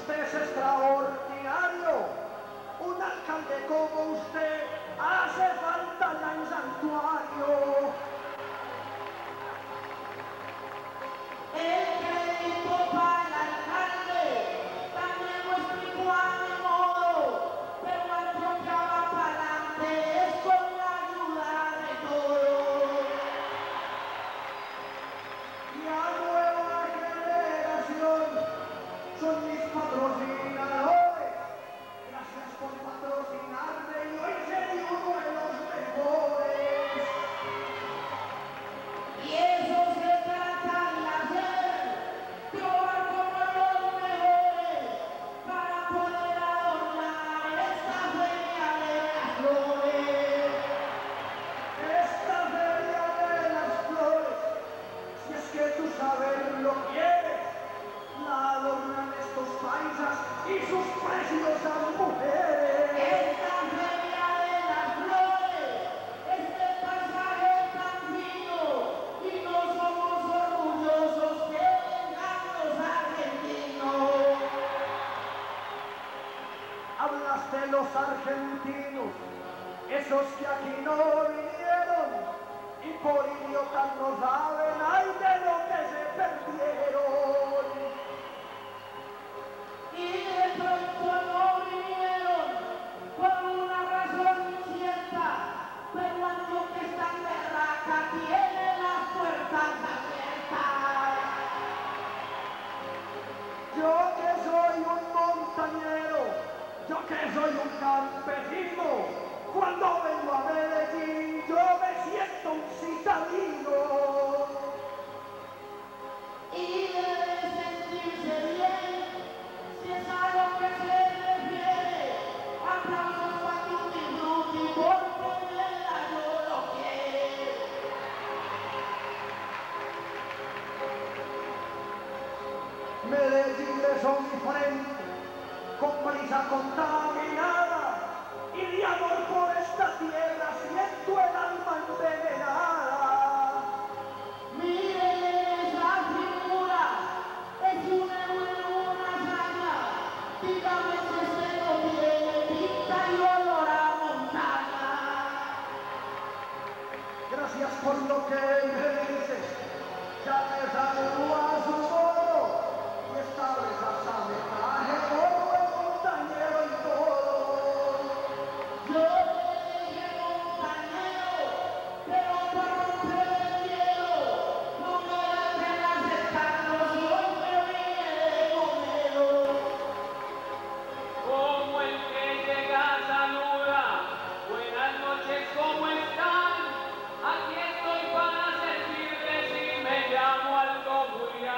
usted es extraordinario. Un alcalde como usted hace falta ya en Santuario. El crédito para el alcalde también lo explicó a mi modo, pero algo que va para adelante es con la ayuda de todos. La nueva generación son mis patrocinadores. Gracias por patrocinarme y hoy seré uno de los mejores. Y eso se trata de hacer, probar como los mejores, para poder adornar esta feria de las flores. Esta feria de las flores, si es que tú saber lo quieres, la adornan estos paisas y sus preciosas mujeres. Esta feria de las flores, este paisaje tan fino, y no somos orgullosos que vengan los argentinos. Hablas de los argentinos, esos que aquí no vinieron y por idiotas no saben ay de lo que se perdieron. Y de pronto no vinieron por una razón incierta, pero algo que está en berraca tiene las puertas abiertas. Yo que soy un montañero, yo que soy un campesino, cuando vengo a Medellín yo me siento un citadino. Y debe sentirse bien, si es a lo que se refiere. Aplausos para Tutti Frutti, porque Lela yo lo quiere. Medellín besó mi frente con brisa contaminada y de amor por esta tierra siento el alma envenenada. Miren esa figura, es un héroe, una hazaña. Dígame si este no tiene pinta y olor a montaña. Gracias por lo que me dices, ya te saludo a su modo y esta vez hasta me traje como el montañero y todo. Yo le dije montañero, pero para romper el hielo, no me da pena aceptarlo si hoy me vine de gomelo. Como el que llega saluda, buenas noches, ¿cómo están? Aquí estoy para servirles y me llamo Aldo Julián.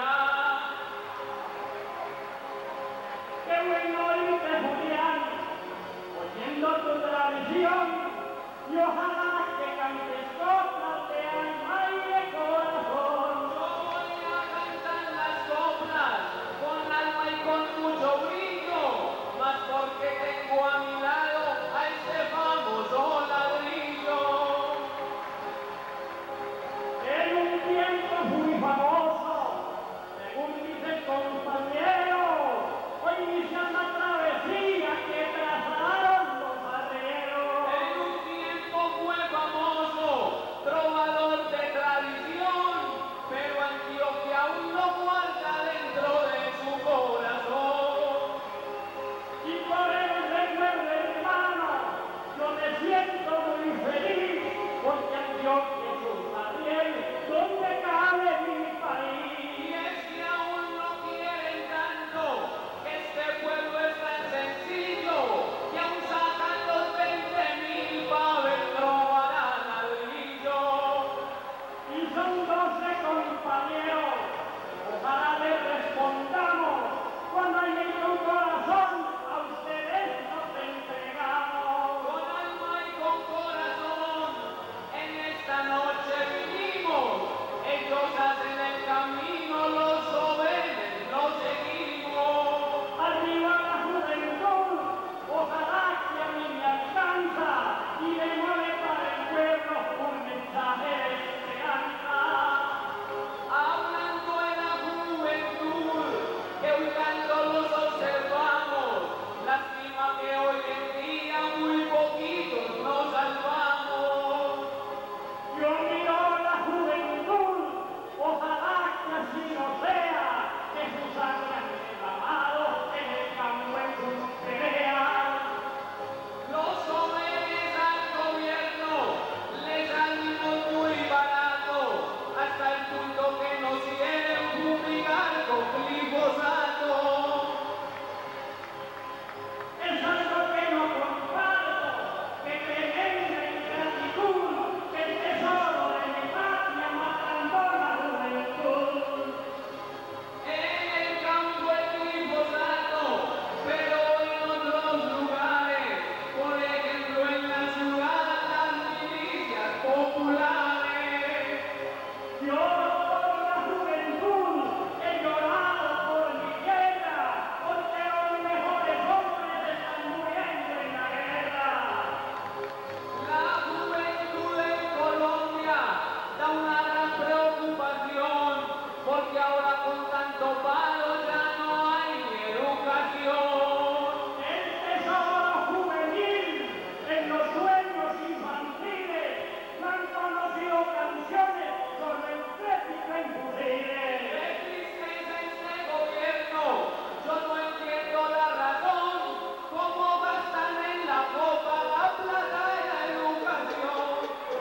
Lloro por la juventud, he llorado por mi tierra, porque los mejores hombres están muriendo en la guerra. La juventud en Colombia da una gran preocupación, porque ahora con tanto paro ya no hay ni educación. El tesoro juvenil en los sueños infantiles no han conocido canciones sobre el tráfico imposible. ¡Qué tristeza este gobierno! Yo no entiendo la razón, cómo gastan en la copa la plata de la educación.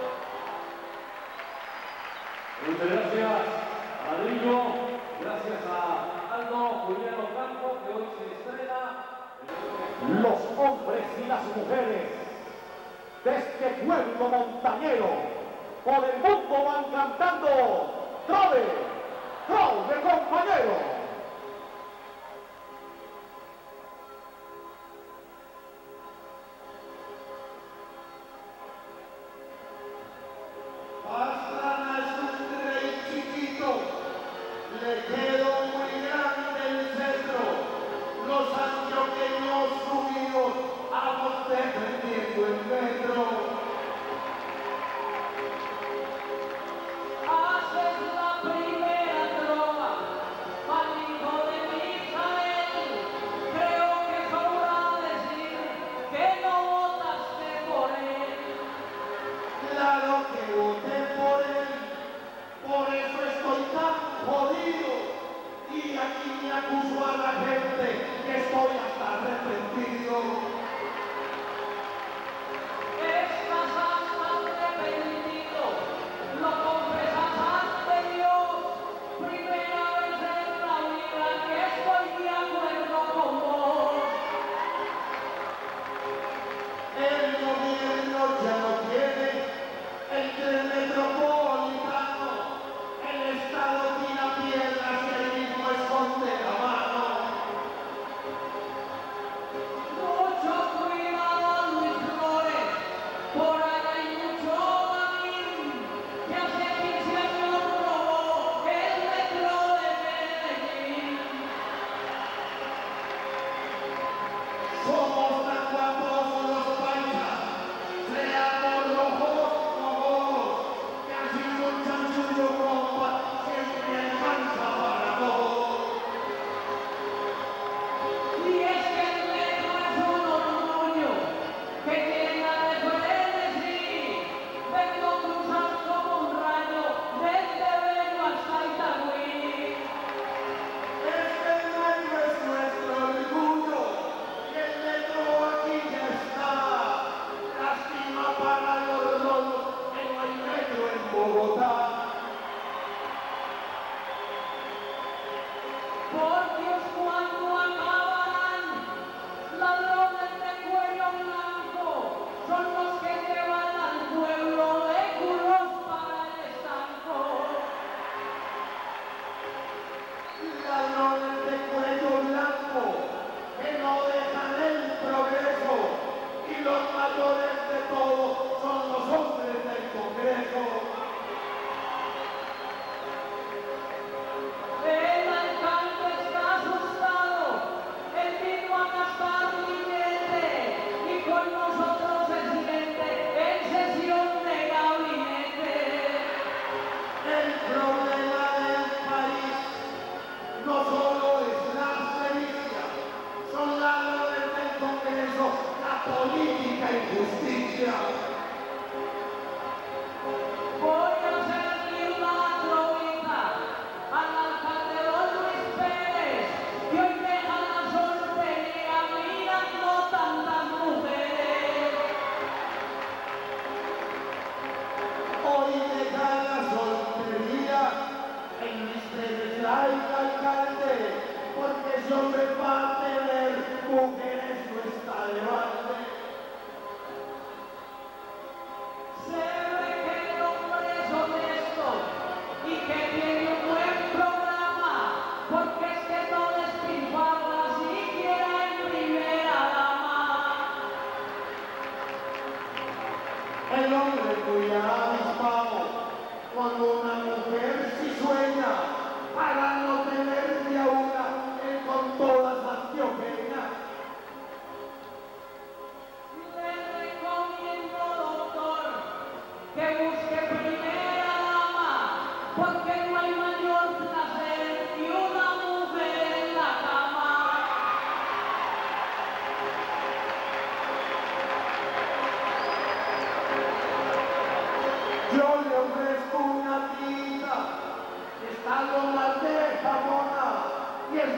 Muchas gracias, Ladrillo. Gracias a Aldo Juliano Campo, que hoy se estrena. Los hombres y las mujeres de este pueblo montañero por el mundo van cantando trove, trove compañero. Pastrana es un rey chiquito, le quedó muy grande el cetro, los antioqueños unidos, vamos defendiendo el metro.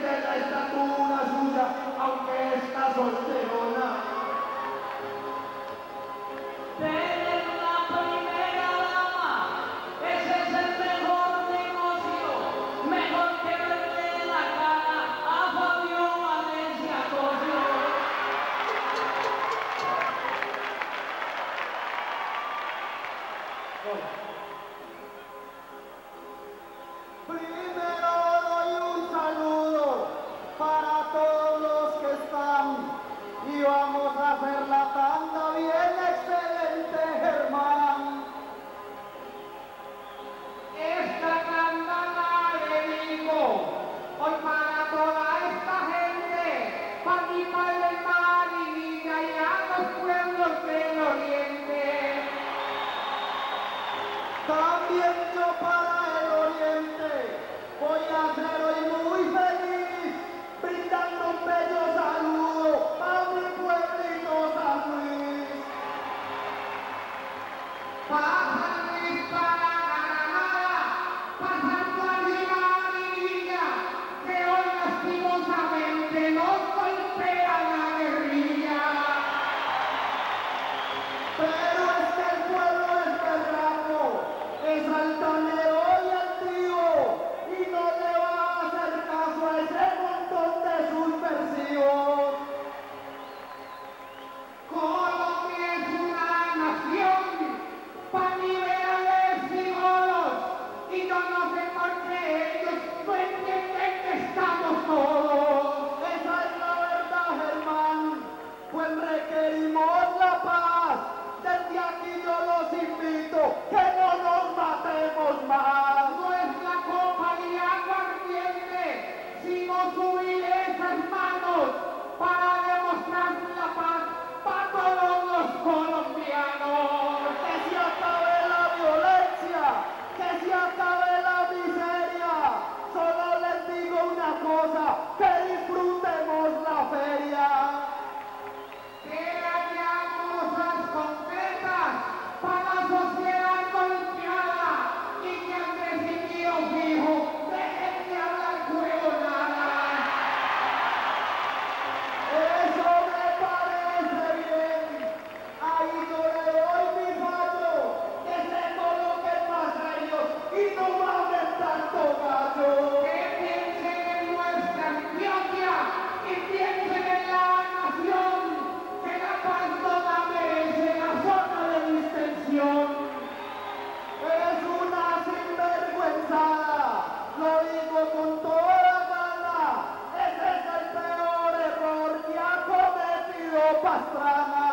de la estatura suya, aunque está solterona. Tener una primera dama, ese es el mejor negocio, mejor que verle la cara a Fabio Valencia Cosio. Primero doy un saludo para todos los que están y vamos a hacer la tanda bien excelente, Germán. Esta tanda la dedico hoy para toda esta gente, para mi padre Marinilla y a los pueblos del oriente. También yo para el oriente voy a ser hoy muy feliz, brindando un bello saludo a mi pueblito San Luis. Para Luis, para Granada, pasando arriba a Marinilla, que hoy lastimosamente nos golpea la guerrilla. Pero es que el pueblo es berraco, es altanero y altivo, y no le va a hacer caso a ese montón de subversivos. Colombia es una nación para liberales y golos, y yo no sé por qué ellos no entienden que estamos todos. Esa es la verdad, Germán, pues requerimos la paz. Desde aquí yo los invito que no nos matemos más. No es la copa de aguardiente, sino subir esas manos para demostrar la paz para todos los colombianos. Que se acabe la violencia, que se acabe la miseria. Solo les digo una cosa, que disfrutemos la feria. Que haya cosas concretas para la sociedad golpeada y que han decidido fijo dejen de hablar huevonadas. Eso me parece bien. Ahí yo le doy mi fallo, que se coloquen más serios y no mamen tanto gallo. Que piensen en nuestra Antioquia y piensen en la nación, que la paz no la merece la zona de distensión. Es una sinvergüenzada, lo digo con toda gana. Ese es el peor error que ha cometido Pastrana.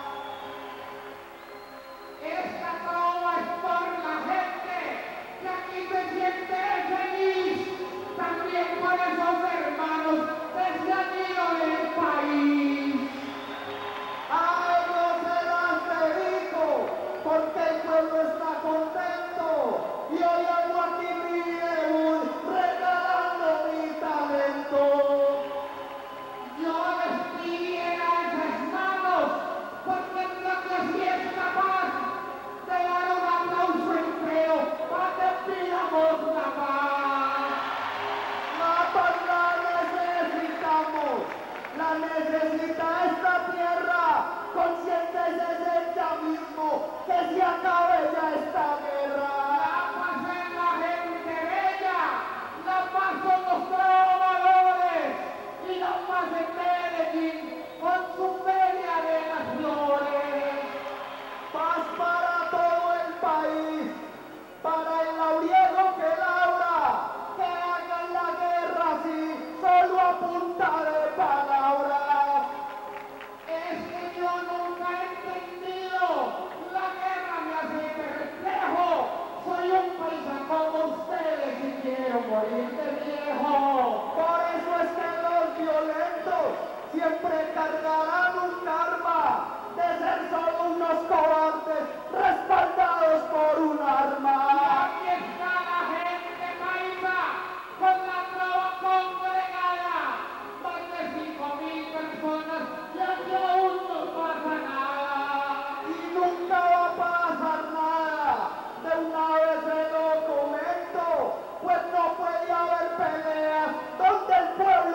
Esta trova es por la gente que aquí se siente feliz, también por esos hermanos que se han ido del país. A ellos se las dedico, porque el pueblo está contento y hoy hago aquí mi debut regalando mi talento. Yo les pidiera esas manos, porque Antioquia sí es capaz de dar un aplauso entero para que pidamos la paz. La paz la necesitamos, la necesita esta tierra, conscientes desde ya mismo que se acabe ya esta guerra. La paz es la gente bella, la paz son los trovadores y la paz en Medellín con su feria de las flores. Paz para todo el país, para el lauriego que labra, que hagan la guerra así, solo a punta de palabras. Es que yo nunca he entendido, la guerra me hace perplejo. Soy un paisa como ustedes y quiero morir de viejo. Por eso es que los violentos siempre cargarán un karma de ser solo unos cobardes respaldados por un Y arma. aquí está la gente paisa con la trova congregada, más de 5.000 personas y aquí aún no pasa nada. Y nunca va a pasar nada. De una vez se lo comento, pues no puede haber peleas donde el pueblo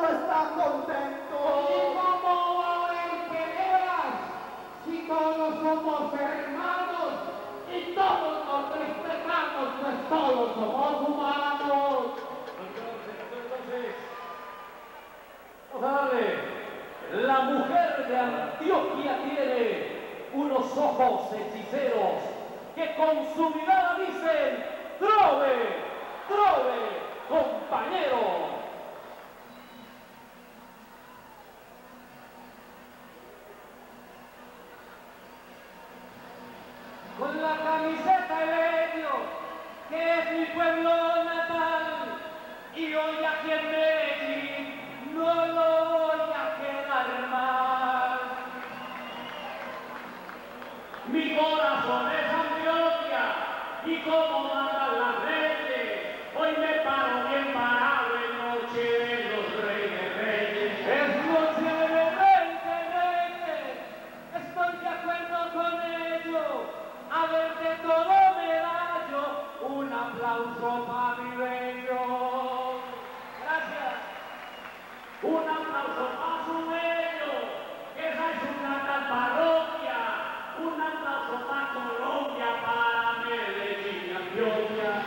somos humanos. Entonces, vamos a darle. La mujer de Antioquia tiene unos ojos hechiceros que con su mirada dicen: ¡Trove! ¡Trove, compañero! Con la camiseta Elenio, que es mi pueblo natal, y hoy aquí en Medellín no lo voy a quedar mal. Mi corazón es Antioquia, y como mandan las leyes, hoy me paro bien parado en noche de los reyes reyes. Es noche de reyes reyes, estoy de acuerdo con ello. A ver, de todo me da yo un aplauso para mi bello. Gracias. Un aplauso para su bello, que esa es una tal parroquia. Un aplauso para Colombia, para Medellín, Antioquia.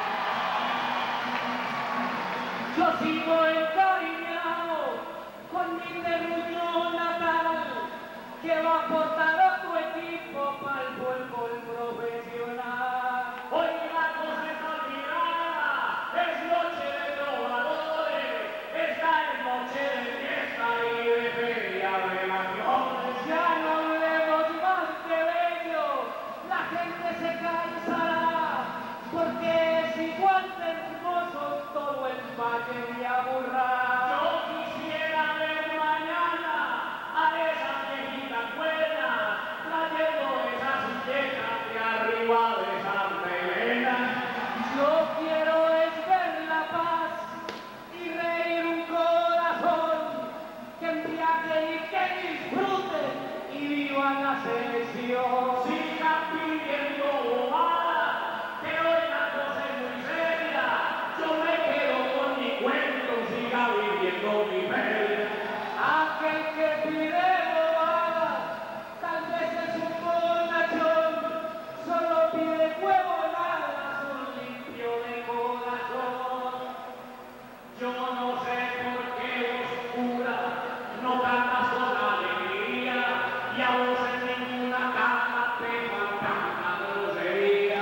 Yo sigo encariñado con mi terruño natal, que va a aportar otro equipo para el fútbol profesional. Hoy la cosa está olvidada, es noche de trovadores, esta es noche de fiesta y de feria de las flores. Ya no hablemos más de bello, la gente se cansará, porque es igual de hermoso todo el valle de Aburrá. Yo quisiera ver mañana a esa viejita buena, trayendo esas silletas de arriba de Santa Elena. Yo quiero es ver la paz y reír un corazón, que embriague y que disfrute y viva la selección. Sigan pidiendo bobadas, que hoy la cosa es muy seria. Yo me quedo con mi cuento, siga viviendo mi feria. Aquel que pide bobadas, tal vez es un bonachón, solo pide huevonadas, un limpio de corazón. Yo no sé por qué oscura no cantas con alegría, y a vos en ninguna cama te faltan grosería.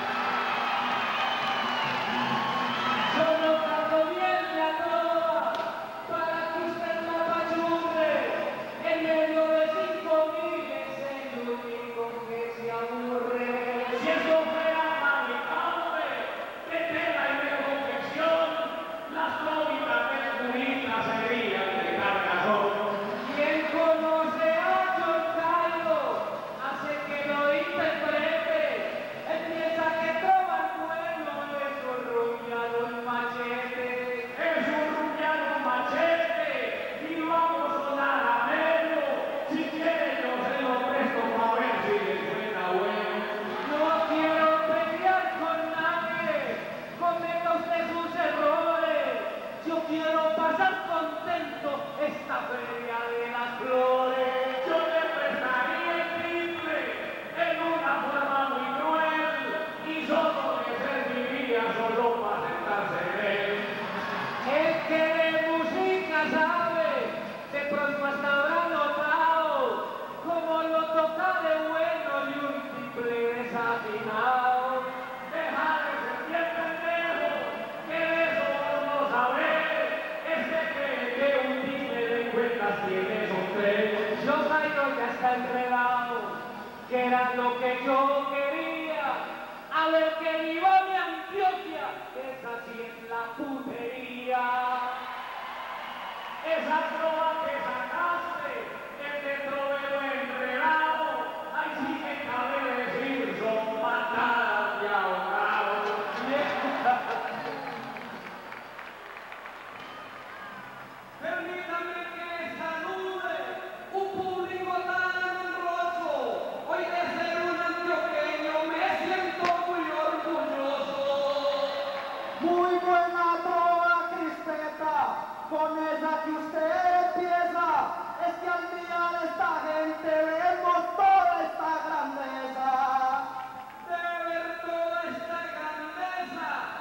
Yo no canto bien la trova para que usted la apachurre, en medio de 5.000 es el único que se aburre. Si esto fuera fabricable de tela y de confección, las crónicas de Julita serían de cargazón. Quien conoce a John Carlos hace que lo interprete. Él piensa que trova bueno es un rumbiano en machete. Es un rumbiano en machete y vamos a sonar a medio. Si quiere yo se lo presto para ver si le suena bueno. No quiero pelear con nadie, cometa usted sus errores. Yo quiero pasar contento esta feria de las flores. Yo le prestaría el triple en una forma muy cruel y solo le serviría solo para sentarse en él. El que de música sabe, de pronto hasta habrá notado como lo toca de bueno y un triple desafinado. Deja de ser bien pendejo, que de eso vos no sabés. Este cree que un triple de cuentas tiene esos tres. Yo Jairo ya está enredado, que era lo que yo quería. A ver que viva mi Antioquia, esa sí es la putería. Esa trova que sacaste, el de trovero enredado, ahí sí que cabe decir, son patadas de ahogado. Permítame que salude un público tan numeroso. Hoy de ser un antioqueño me siento muy orgulloso. Muy buena trova, Crispeta, con esa que usted empieza, es que al mirar a esta gente vemos toda esta grandeza. De ver toda esta grandeza,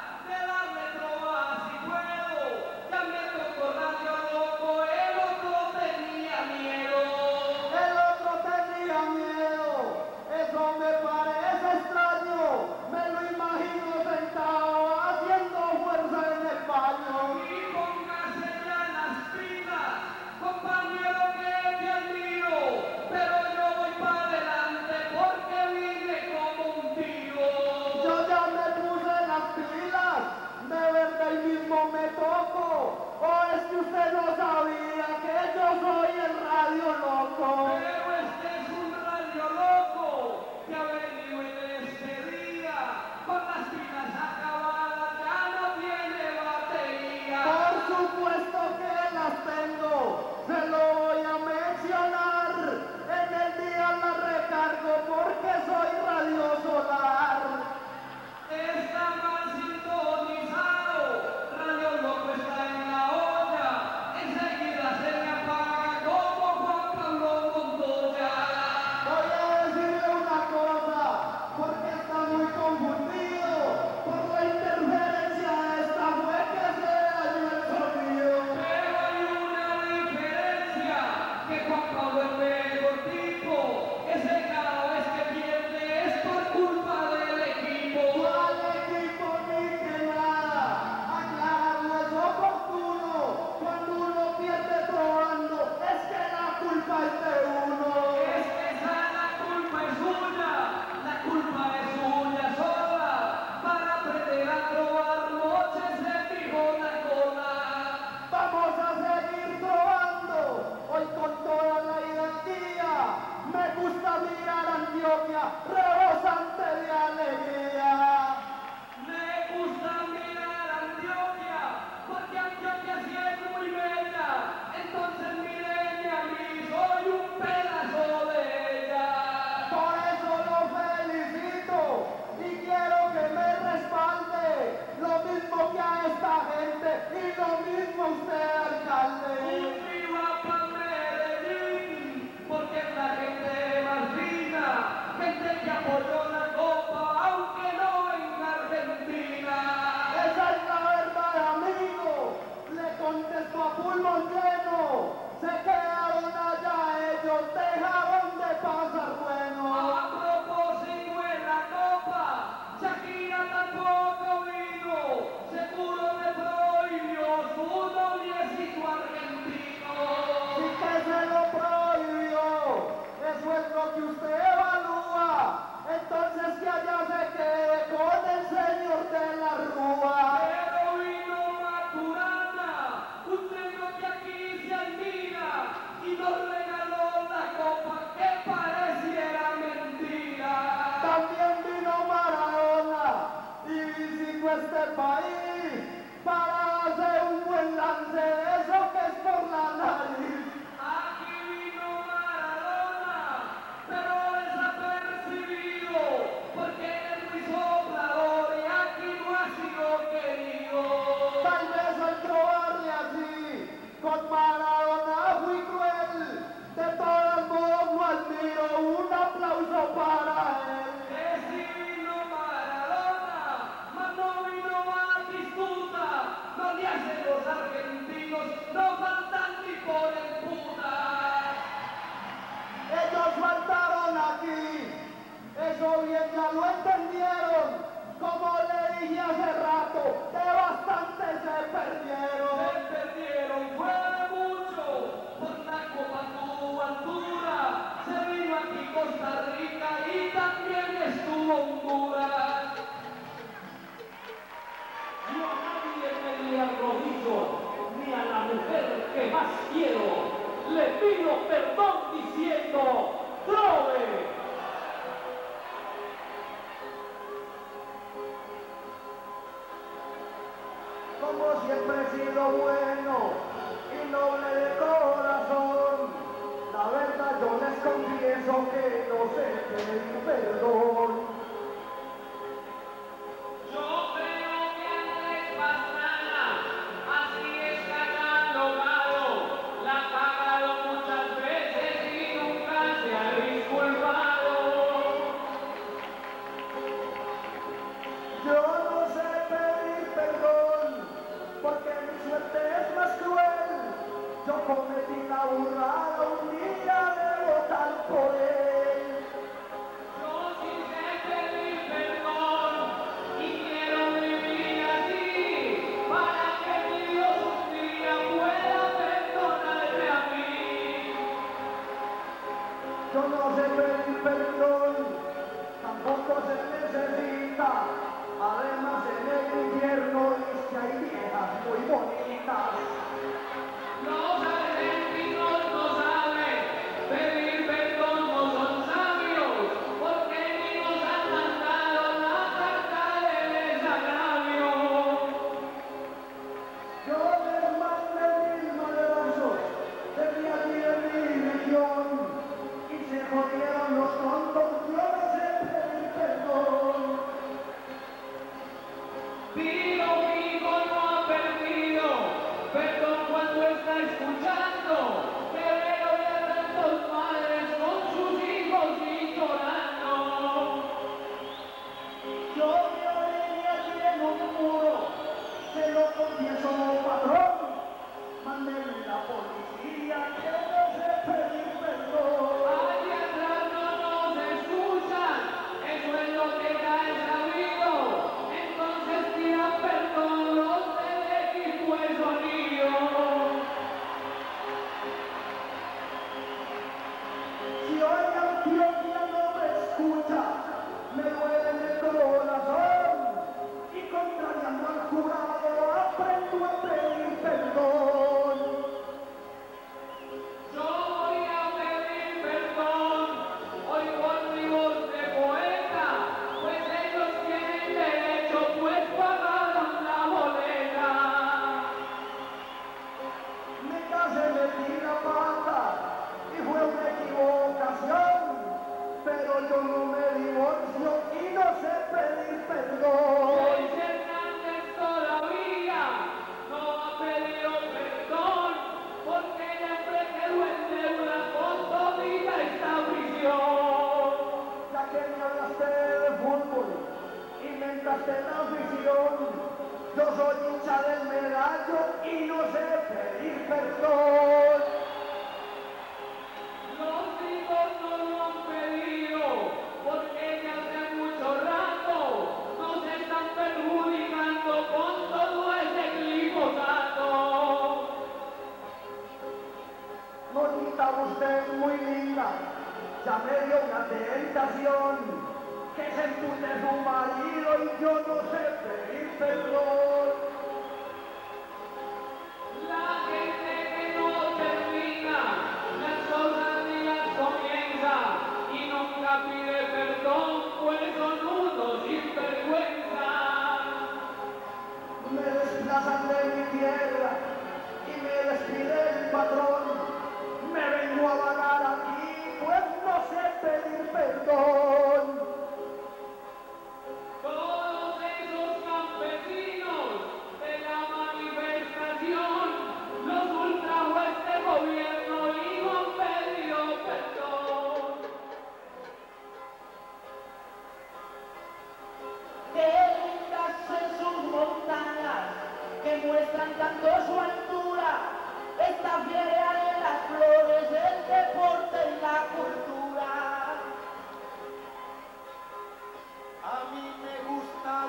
este país para hacer un buen lance de eso que es por la nariz. Aquí vino Maradona, pero desapercibido, porque él es muy soplador y aquí no ha sido querido. Tal vez al trobarle así, con Maradona fui cruel, de todos modos lo admiro, un aplauso para él. Que si vino Maradona, mas no vino Batistuta, donde hacen los argentinos, no faltan ni por el puta. Ellos faltaron aquí, eso bien ya lo entendieron, como le dije hace rato, que bastante se perdieron. Se perdieron, fue mucho, por la Copa tuvo altura, se vino aquí Costa Rica y también estuvo Honduras. Yo a nadie me arrodillo, ni a la mujer que más quiero. Le pido perdón diciendo, ¡trove! Como siempre he sido bueno y noble de corazón, la verdad yo les confieso que no sé pedir perdón. Yo creo que Andrés Pastrana, así es catalogado, la ha pagado muchas veces y nunca se ha disculpado. Yo no sé pedir perdón, porque mi suerte es más cruel. Yo cometí la burrada un día de votar por él. Yo sí sé pedir perdón y quiero vivir así, para que mi Dios un día pueda perdonarme a mí. Yo no sé pedir perdón, tampoco se necesita. Además en el infierno dice que hay viejas muy bonitas. Los argentinos no saben pedir perdón, no son sabios, porque ni nos han mandado la carta de desagravio. Yo les mandé 1000 malvasos, tenía 10.000 región, y se jodieron los tontos, yo no sé pedir perdón. Pido mi hijo no ha perdido, perdón cuando está escuchando, que veo de tantos padres con sus hijos y llorando. Yo me orillé aquí en un muro, se lo confieso, patrón, mándeme la policía, que no sé pedir perdón. Allí atrás no nos escuchan, eso es lo que ya he sabido. Entonces pidan perdón los del equipo de sonido. Si hoy Antioquia no me escucha, me duele en el corazón, y contrariando al jurado aprendo a pedir perdón. Yo voy a pedir perdón hoy por mi voz de poeta, pues ellos tienen derecho, pues pagaron la boleta. Me casé, metí la pata y fue una equivocación, pero yo no me divorcio y no sé pedir perdón. Luis Hernández todavía no ha pedido perdón, porque siempre quedó en deuda con todita esta prisión. Ya que me hablaste de fútbol y me entraste en la afición, yo soy hincha del Medallo y no sé pedir perdón. Los hijos no lo han pedido, porque ya hace mucho rato nos están perjudicando con todo ese glifosato. Bonita usted, muy linda, ya me dio una tentación, que se empute su marido y yo no sé pedir perdón. La gente que no termina las cosas ni las comienza y nunca pide perdón, pues son unos sinvergüenza. Me desplazan de mi tierra y me despide el patrón. Me vengo a vagar aquí, pues no sé pedir perdón. Todos esos campesinos de la manifestación los ultrajo este gobierno y no han pedido perdón. Qué lindas son sus montañas, que muestran tanto su altura, esta feria de las flores, el deporte y la cultura. A mí me gusta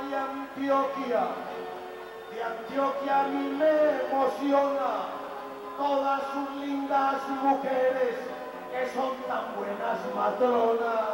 de Antioquia a mí me emociona, todas sus lindas mujeres que son tan buenas matronas.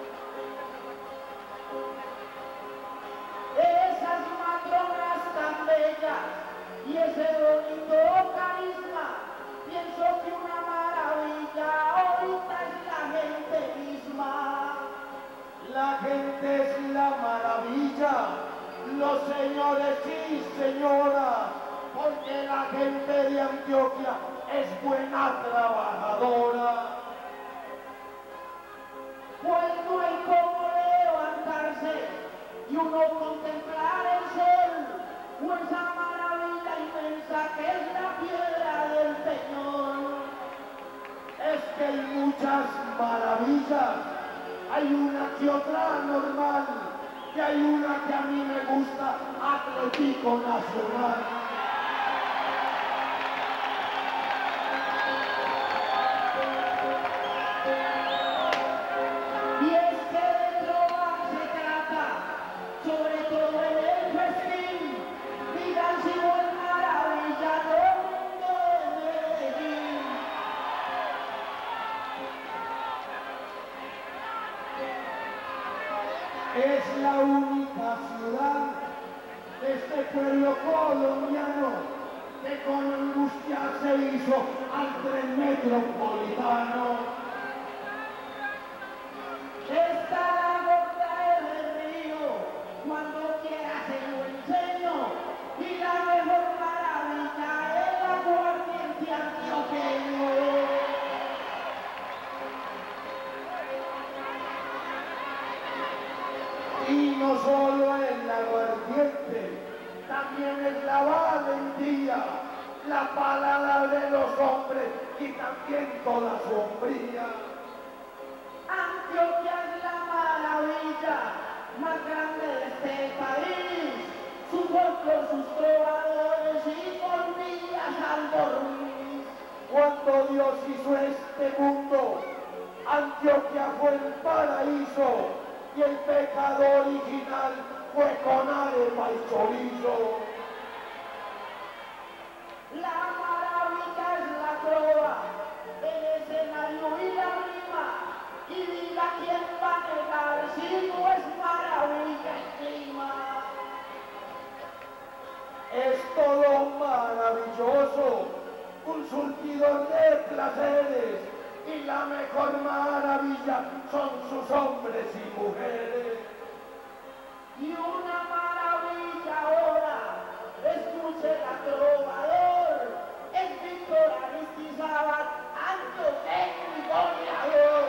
Esas matronas tan bellas y ese bonito carisma, pienso que una maravilla ahorita es la gente misma. La gente es la maravilla, los señores y señoras, porque la gente de Antioquia es buena trabajadora. Pues no hay como levantarse y uno contemplar el sol o esa maravilla inmensa que es la piedra del Peñón. Es que hay muchas maravillas, hay una que otra normal, y hay una que a mí me gusta, Atlético Nacional. Y es que de trova se trata, sobre todo en el festín, digan si no es maravilla domingo de Medellín. Es la única ciudad de este pueblo colombiano que con angustia se hizo al tren metropolitano. Está la gorda del río, cuando quiera se lo enseño, y la mejor maravilla es el aguardiente antioqueño. Y no solo el aguardiente, también es la valentía, la palabra de los hombres y también toda su hombría. Antioquia es la maravilla más grande de este país, su folclor, sus trovadores y colmillas al dormir. Cuando Dios hizo este mundo, Antioquia fue el paraíso y el pecado original fue con arepa y chorizo. La maravilla es la trova, el escenario y la rima, y diga quién va a negar si no es maravilla encima. Es todo maravilloso, un surtidor de placeres, y la mejor maravilla son sus hombres y mujeres. Y una maravilla ahora, escuche la trovador, es Víctor Aristizábal, antioqueño y goleador.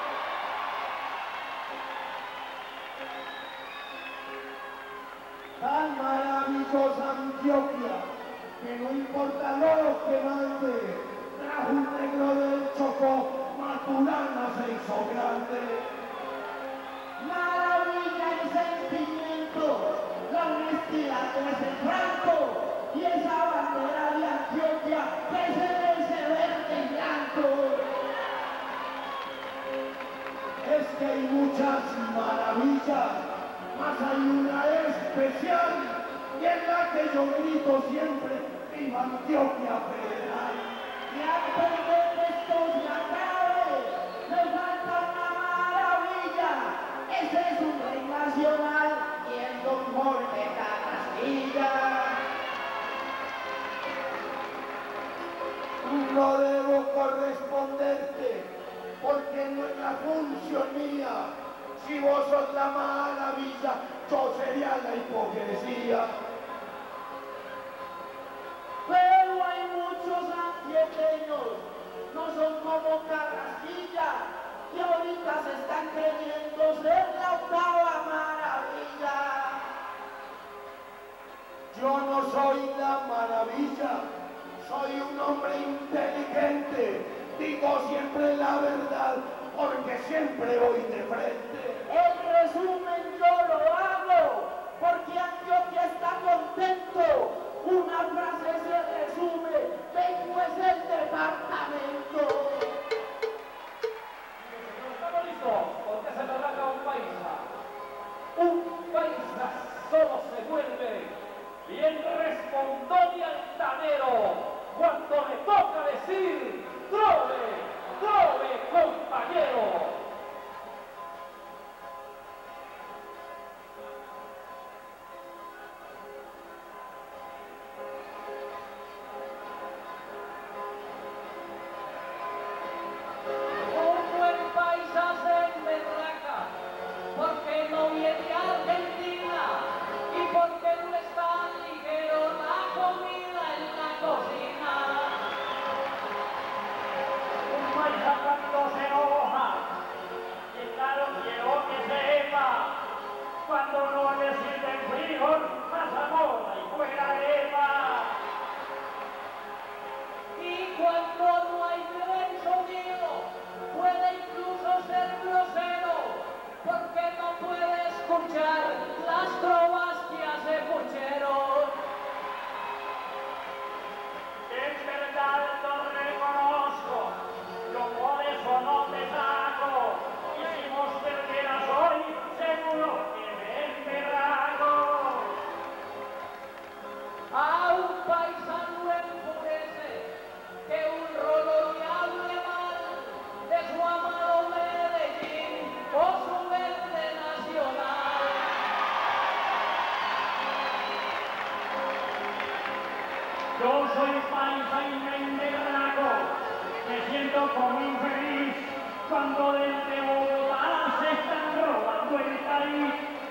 Tan maravillosa Antioquia, que no importa lo que mande, trajo un negro del Chocó, Maturana se hizo grande. Maravilla el sentimiento, la honestidad de ese Franco y esa bandera de Antioquia que se vence verde y blanco. Es que hay muchas maravillas, mas hay una especial, y es la que yo grito siempre, ¡viva Antioquia Federal! Y antes de que esto se acabe, me falta una maravilla. Ese es un rey nacional y es don Jorge Canastilla. No debo corresponderte, porque no es la función mía. Si vos sos la maravilla, yo sería la hipocresía. no soy la maravilla, soy un hombre inteligente, digo siempre la verdad, porque siempre voy de frente. El resumen yo lo hago, porque Antioquia está contento. Una frase se resume, vengo es el departamento. Estamos listos, porque se trata un paisa. Un paisa solo se vuelve bien respondón y altanero cuando le toca decir trove, trove, compañero. Un buen paisa se enberraca porque no viene a Argentina y porque no le está ligero la comida en la cocina. Un paisa cuando se enoja, y claro quiero que sepa, cuando no le sirven frijol, mazamorra y fuera arepa. Y cuando no hay buen sonido, puede incluso ser grosero, porque no puede escuchar las trovas que hace Puchero. En verdad lo reconozco, yo por eso no te saco, y si vos perdieras hoy, seguro que me emberraco. A un paisano enfurece que un rolo le hable mal de su amado Medellín o su verde nacional. Yo soy paisa y me emberraco, me siento como infeliz cuando desde Bogotá se están robando el país.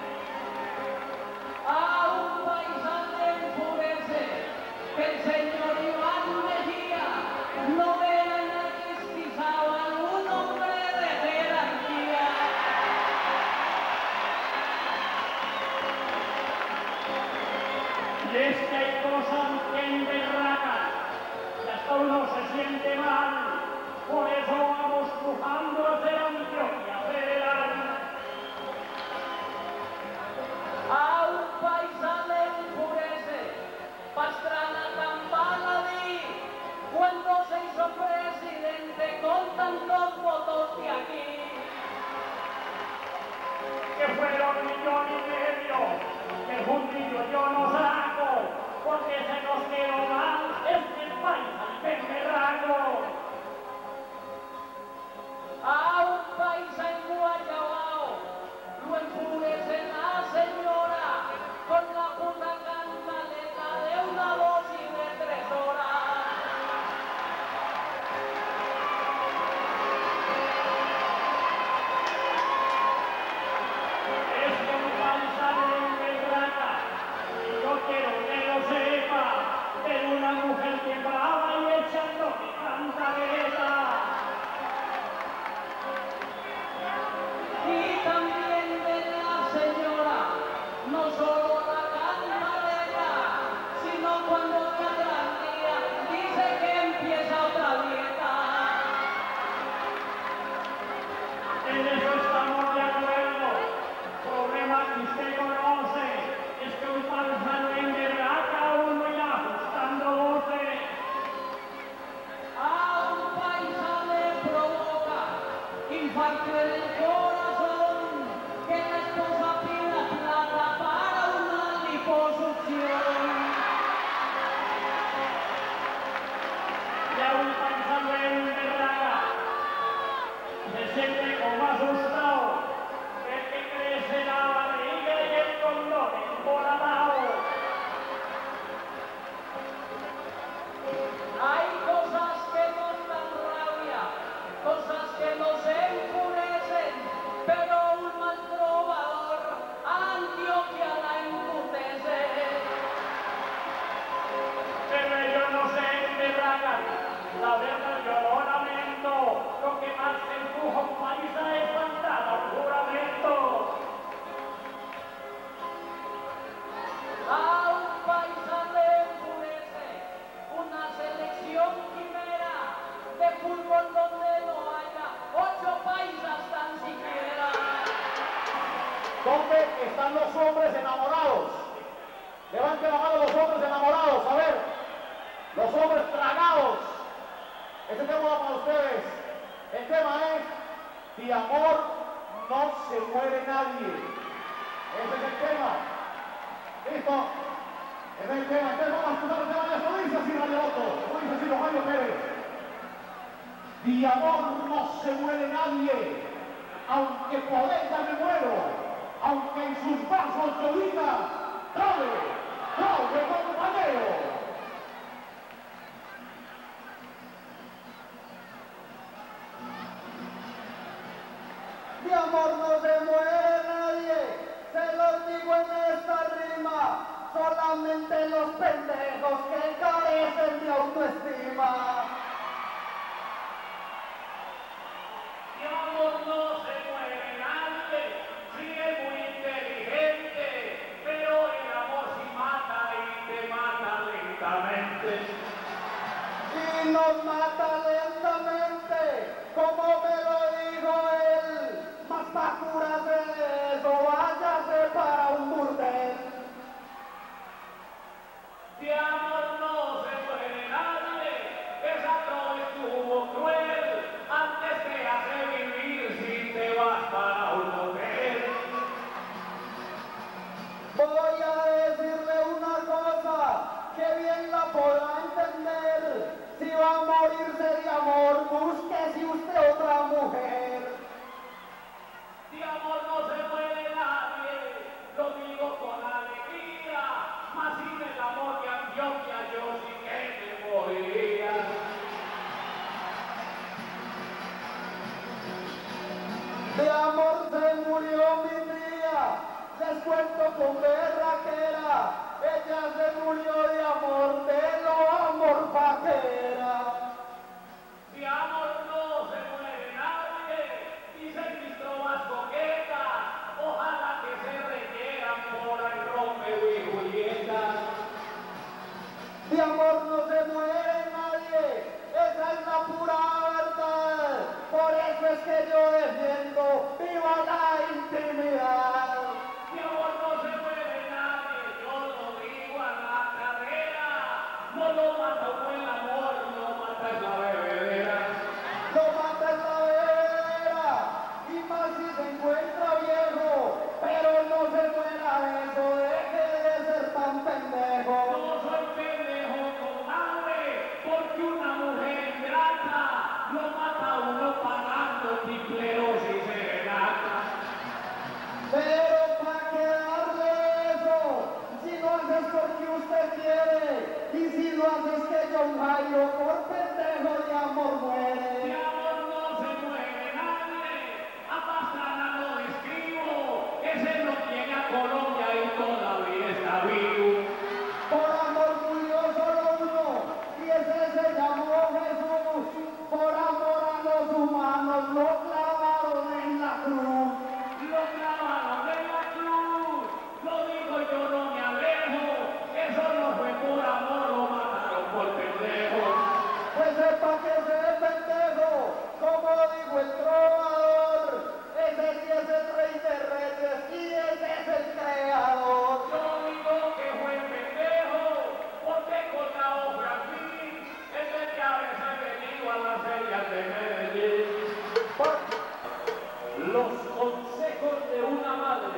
A un paisano le enfurece que el señor Iván Mejía no era en Aristizábal un hombre de jerarquía. Y es que hay cosas que emberracan, y hasta uno se siente mal, por eso vamos pujando a ser Antioquia federal. A un paisa le enfurece Pastrana tan baladí cuando se hizo presidente con tantos votos de aquí. Que fueron 1,5 millones, que el juntillo yo no saco, porque se nos quedó mal este paisa y emberraco. A un paisa en Guayabao lo enfurece la señora de amor no se muere nadie. Ese es el tema. ¿Listo? Ese es el tema. Entonces vamos a escuchar el tema de eso. Dice así Raleoto, como dice así Rogelio Pérez. De amor no se muere nadie, aunque poeta me muero, aunque en sus brazos yo diga, ¡trabe, trabe, compañero! De amor no se muere nadie, se los digo en esta rima, solamente los pendejos que carecen de autoestima. De amor no se muere nadie, sí es muy inteligente, pero el amor sí mata y te mata lentamente. Y nos mata lentamente, como me lo dijo él, más pa' curarse de eso, váyase para un burdel. De amor no se muere nadie, esa trova estuvo cruel, antes te hace vivir si te vas para un hotel. Voy a decirle una cosa, que bien la podrá entender, si va a morirse de amor, búsquese usted otra mujer. De amor no se muere nadie, lo digo con alegría, mas sin el amor de Antioquia yo sí que me moriría. De amor se murió mi tía, les cuento con berraquera, ella se murió de amor, de lo amor paquera. De amor no se muere nadie, dicen mis trovas coquetas, ojalá que se requieran por el Romeo y Julieta. De amor no se muere nadie, esa es la pura verdad, por eso es que yo defiendo viva la intimidad. De amor no se muere nadie, yo lo digo a la carrera, no lo mata uno el amor, lo mata es la bebedera. Lo mata en la bebedera, y más si se encuentra viejo, pero no se muera de eso, deje de ser tan pendejo. No soy pendejo, comadre, porque una mujer ingrata lo mata a uno pagando tipleros y serenata. Pero para qué darle eso, si lo haces porque usted quiere, y si lo haces que John Jairo por pendejo de amor De muere. amor no se muere nadie, a Pastrana lo escribo, ese no tiene a Colombia y todavía está vivo. Por amor murió solo uno, y ese se llamó Jesús. Por amor a los humanos lo clavaron en la cruz. Lo clavaron en la cruz, lo digo yo no me alejo, eso no fue por amor, lo mataron por pendejo. Pues sepa que ese pendejo, como dijo el trovador, ese sí es el rey de reyes y ese es el creador. Yo digo que fue pendejo, porque con la obra fin, en vez de haberse venido a las ferias de Medellín. Los consejos de una madre.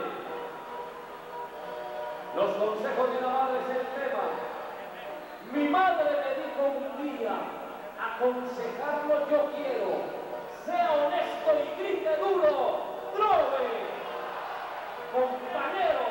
Los consejos de una madre es el tema. Mi madre me dijo un día, aconsejarlo yo quiero, sea honesto y grite duro, trove, compañero.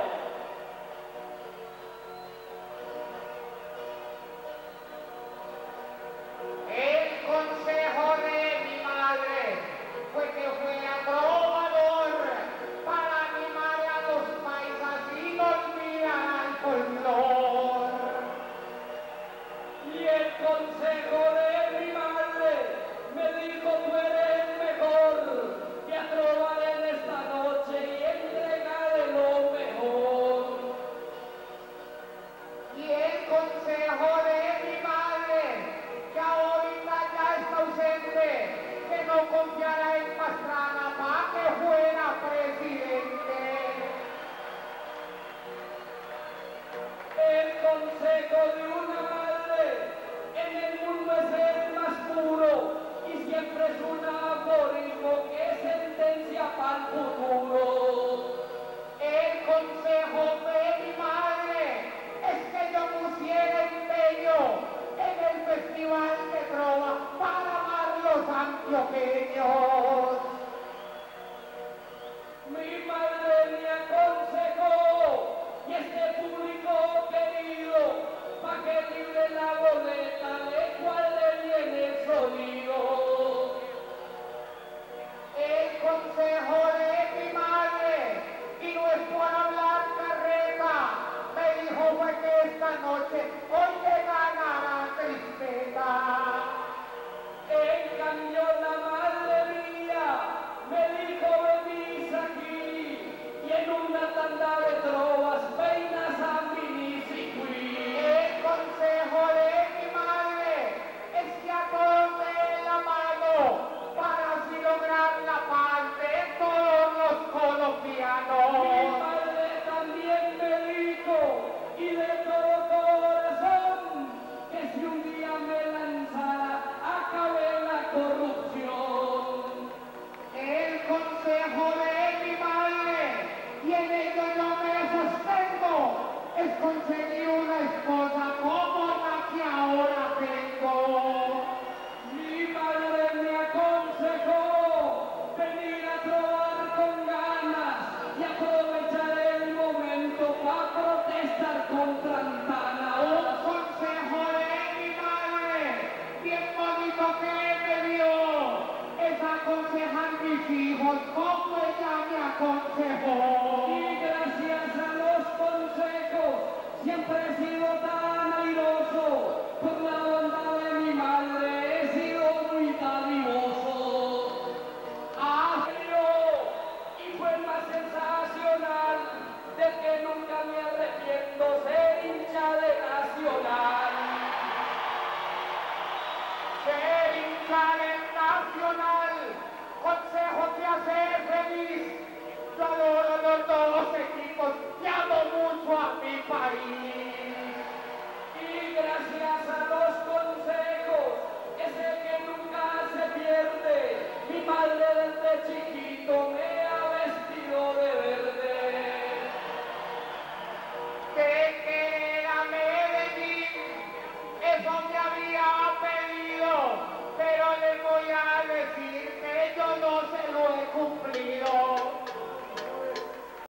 El consejo de mi madre fue que fuera trovador para animar a los paisas y no olvidar al folclor. Y el consejo de mi madre me dijo, tú eres el mejor, que a trobar en esta noche y entregaré lo mejor. libre la voz.